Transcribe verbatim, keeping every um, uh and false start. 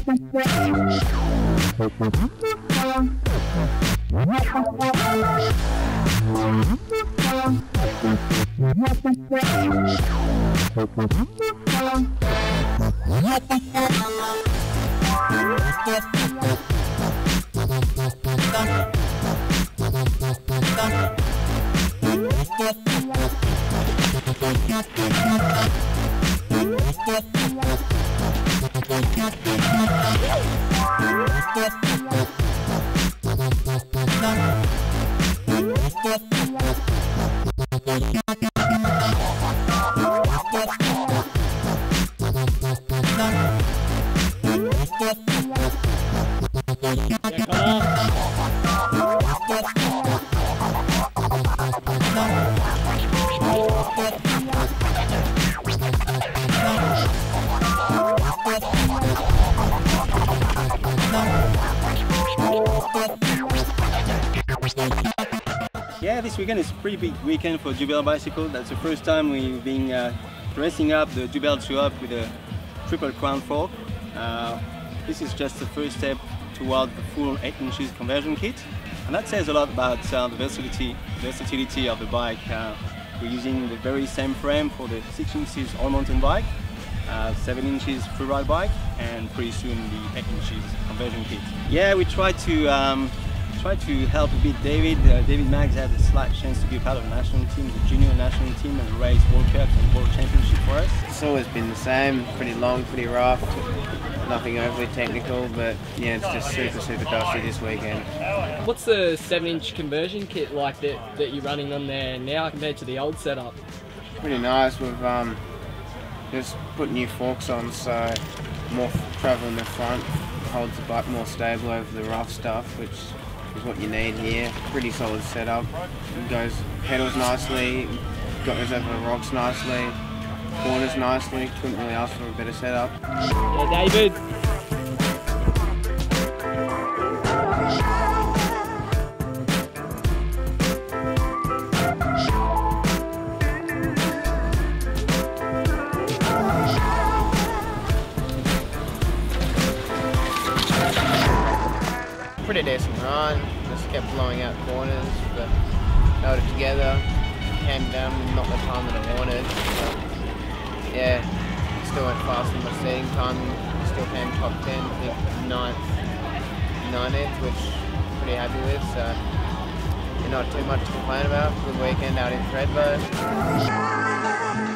Yeah, this weekend is a pretty big weekend for Deubel bicycle. That's the first time we've been uh, dressing up the Deubel two up with a triple crown fork. Uh, this is just the first step toward the full eight inches conversion kit, and that says a lot about uh, the versatility, versatility of the bike. Uh, we're using the very same frame for the six inches all-mountain bike, uh, seven inches freeride bike, and pretty soon the eight inches conversion kit. Yeah, we tried to um, try to help a bit David. Uh, David Maggs had a slight chance to be part of the national team, the junior national team, and race World Cups and World Championship for us. It's always been the same, pretty long, pretty rough, nothing overly technical, but yeah, it's just super, super dusty this weekend. What's the seven inch conversion kit like that, that you're running on there now compared to the old setup? Pretty nice. We've um, just put new forks on, so more travel in the front, holds the bike more stable over the rough stuff, which is what you need here. Pretty solid setup. It goes pedals nicely, goes over the rocks nicely, corners nicely. Couldn't really ask for a better setup. Yeah, David. Pretty decent run, just kept blowing out corners, but held it together, came down, not the time that I wanted. But yeah, still went fast in my seating time, still came top ten, I think ninth, nineteenth, which I'm pretty happy with, so yeah, not too much to complain about. Good weekend out in Thredbo.